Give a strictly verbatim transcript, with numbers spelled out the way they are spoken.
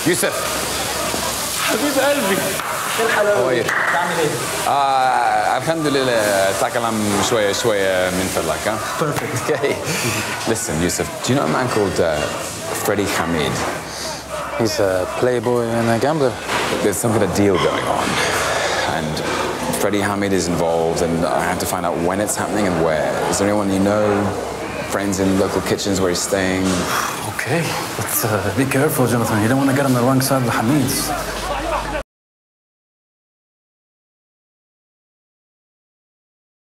يوسف حبيب قلبي ايه الحلاوه؟ بتعمل ايه؟ آه الحمد لله تكلم شوية شوية من فضلك ها؟ Perfect. Okay. Listen, Yusuf, do you know a man called uh, Freddie Hamid? He's a playboy and a gambler. There's some kind of deal going on, and Freddie Hamid is involved, and I have to find out when it's happening and where. Is there anyone you know, friends in local kitchens where he's staying? Okay, but uh, be careful, Jonathan. You don't want to get on the wrong side of the Hamids.